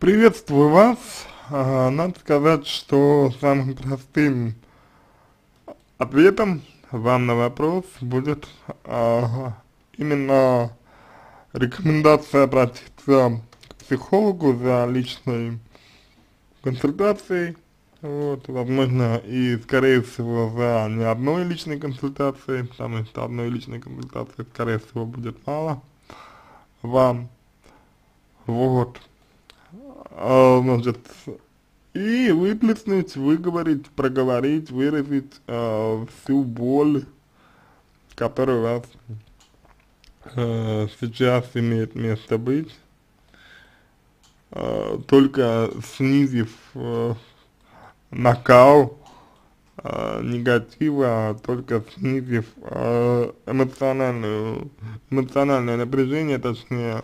Приветствую вас. Надо сказать, что самым простым ответом вам на вопрос будет именно рекомендация обратиться к психологу за личной консультацией. Вот, возможно, и скорее всего за не одной личной консультацией, потому что одной личной консультации, скорее всего, будет мало вам. Вот. Значит, и выплеснуть, выговорить, проговорить, выразить всю боль, которая у вас сейчас имеет место быть, только снизив накал негатива, только снизив эмоциональное напряжение, точнее,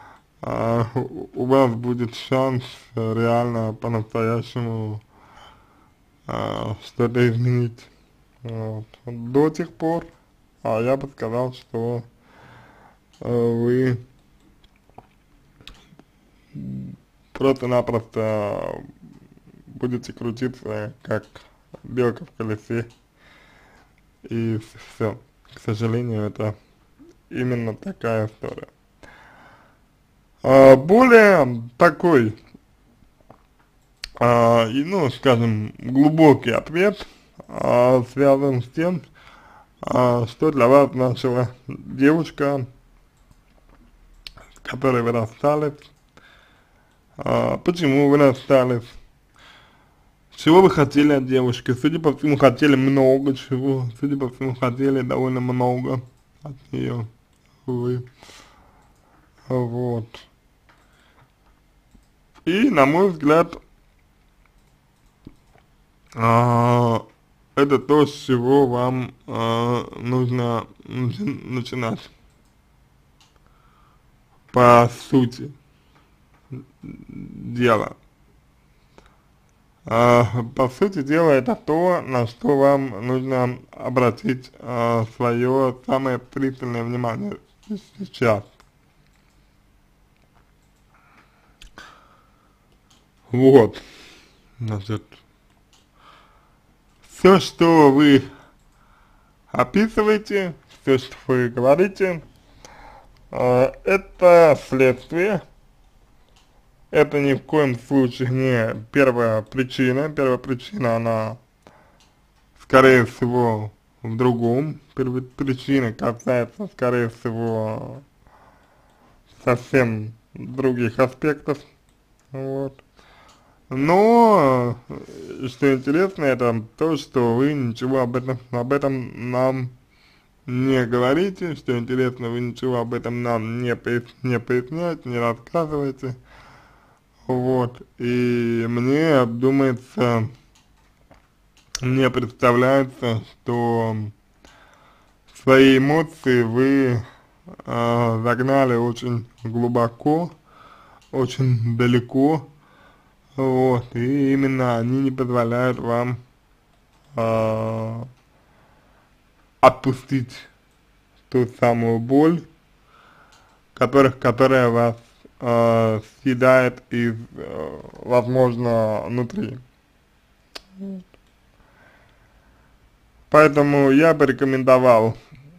у вас будет шанс реально по-настоящему что-то изменить. Вот. До тех пор, я бы сказал, что вы просто-напросто будете крутиться, как белка в колесе, и все. К сожалению, это именно такая история. Более такой, ну, скажем, глубокий ответ связан с тем, что для вас значила девушка, с которой вы расстались, почему вы расстались, чего вы хотели от девушки. Судя по всему, хотели много чего, судя по всему, хотели довольно много от нее вы. Вот. И, на мой взгляд, это то, с чего вам нужно начинать, по сути дела. По сути дела, это то, на что вам нужно обратить свое самое пристальное внимание сейчас. Вот, значит, все, что вы описываете, все, что вы говорите, это следствие, это ни в коем случае не первая причина. Первая причина, она, скорее всего, в другом. Причина касается, скорее всего, совсем других аспектов. Вот. Но, что интересно, это то, что вы ничего об этом нам не говорите, что интересно, вы ничего об этом нам не поясняете, не рассказываете. Вот, и мне думается, мне представляется, что свои эмоции вы загнали очень глубоко, очень далеко. Вот, и именно они не позволяют вам отпустить ту самую боль, которая вас съедает из, возможно, внутри. Поэтому я бы рекомендовал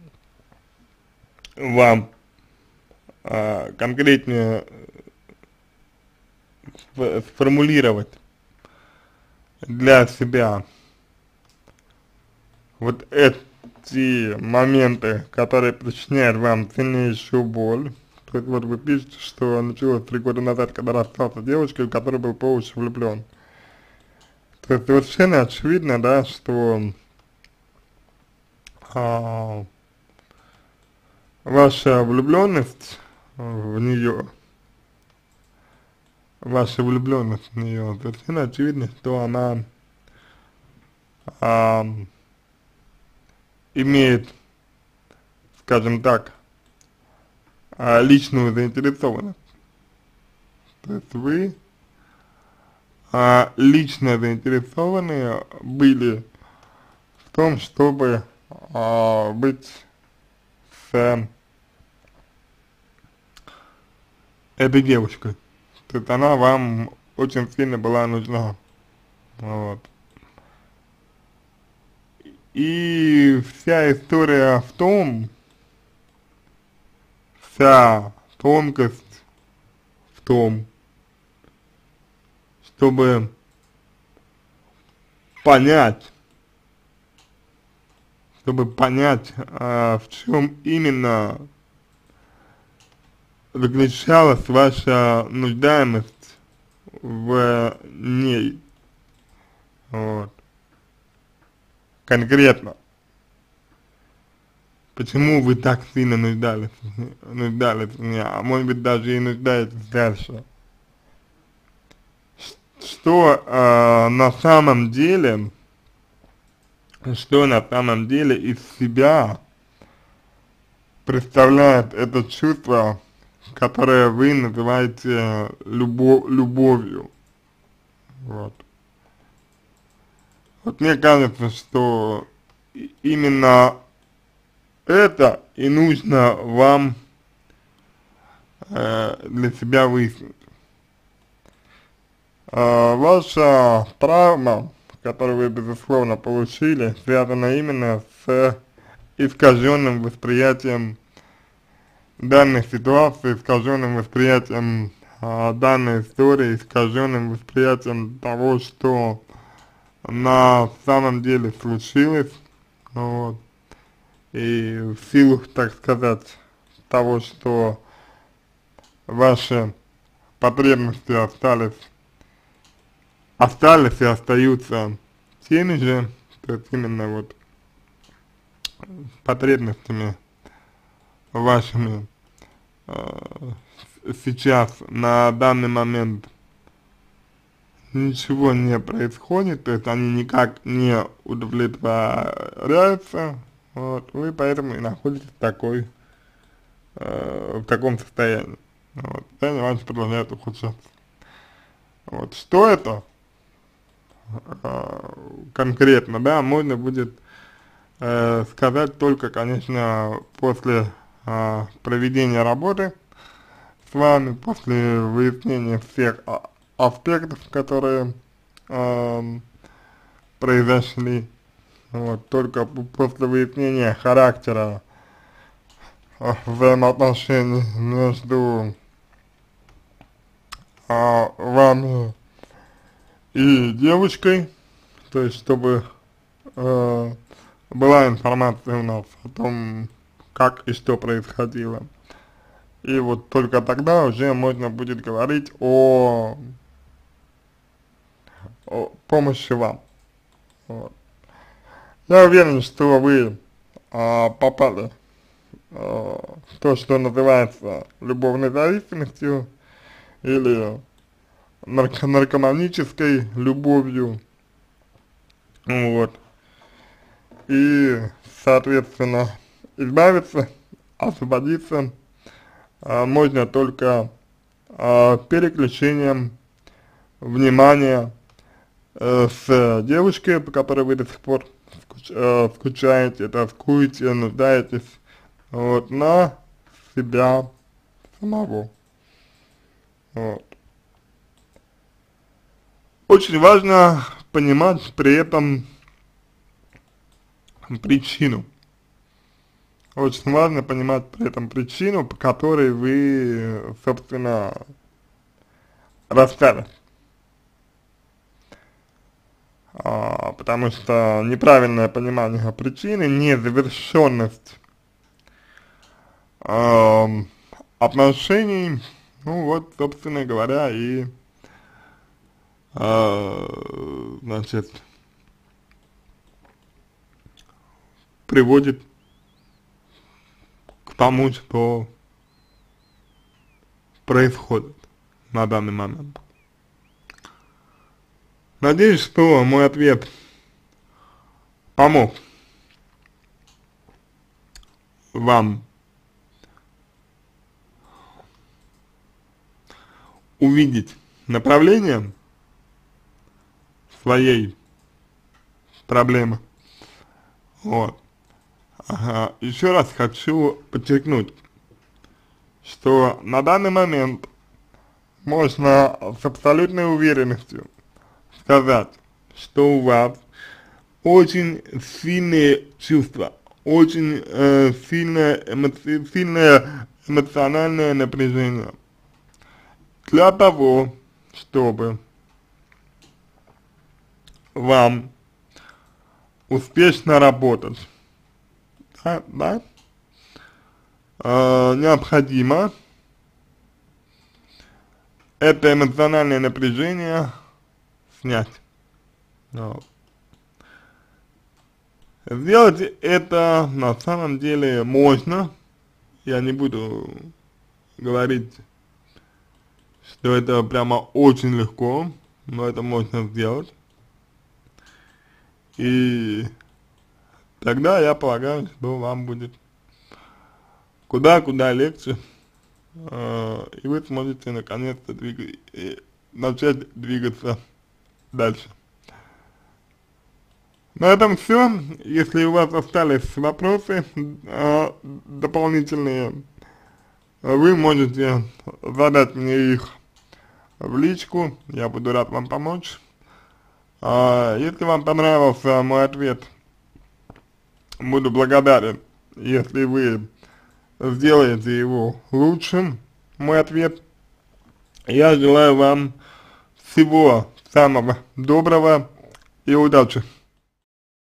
вам конкретнее сформулировать для себя вот эти моменты, которые причиняют вам сильнейшую боль. То есть вот вы пишете, что началось 3 года назад, когда расстался с девушкой, в которой был по уши влюблен. То есть совершенно очевидно, да, что ваша влюбленность в нее, совершенно очевидно, что она имеет, скажем так, личную заинтересованность. То есть вы лично заинтересованы были в том, чтобы быть с этой девушкой. то есть она вам очень сильно была нужна, вот. И вся история в том, вся тонкость в том, чтобы понять, в чем именно заключалась ваша нуждаемость в ней, вот, конкретно. Почему вы так сильно нуждались в ней, а может быть даже и нуждаетесь дальше. Что на самом деле, из себя представляет это чувство, которое вы называете любовью, вот. Вот мне кажется, что именно это и нужно вам для себя выяснить. Ваша травма, которую вы, безусловно, получили, связана именно с искаженным восприятием данной ситуации, искаженным восприятием данной истории, искаженным восприятием того, что на самом деле случилось, вот. И в силу, так сказать, того, что ваши потребности остались и остаются теми же, то есть именно вот потребностями вашими сейчас, на данный момент, ничего не происходит, то есть они никак не удовлетворяются, вот, вы поэтому и находитесь в таком состоянии, вот, состояние ваше продолжает ухудшаться. Вот, что это конкретно, да, можно будет сказать только, конечно, после проведения работы с вами, после выяснения всех аспектов, которые произошли, вот, только после выяснения характера взаимоотношений между вами и девушкой, то есть чтобы была информация у нас о том, как и что происходило. И вот только тогда уже можно будет говорить о помощи вам. Вот. Я уверен, что вы попали в то, что называется любовной зависимостью или наркоманической любовью, вот. И, соответственно, избавиться, освободиться можно только переключением внимания с девушкой, по которой вы до сих пор скучаете, тоскуете, нуждаетесь, вот, на себя самого. Вот. Очень важно понимать при этом причину. Очень важно понимать при этом причину, по которой вы, собственно, расстались. Потому что неправильное понимание причины, незавершенность отношений, ну вот, собственно говоря, и значит, приводит к тому, что происходит на данный момент. Надеюсь, что мой ответ помог вам увидеть направление своей проблемы. Вот. Еще раз хочу подчеркнуть, что на данный момент можно с абсолютной уверенностью сказать, что у вас очень сильные чувства, очень сильное эмоциональное напряжение для того, чтобы вам успешно работать, да, необходимо это эмоциональное напряжение снять. Вот. Сделать это на самом деле можно. Я не буду говорить, что это прямо очень легко, но это можно сделать. И тогда я полагаю, что вам будет куда легче, и вы сможете наконец-то начать двигаться дальше. На этом все. Если у вас остались вопросы дополнительные, вы можете задать мне их в личку, я буду рад вам помочь. Если вам понравился мой ответ, буду благодарен, если вы сделаете его лучшим, мой ответ. Я желаю вам всего самого доброго и удачи.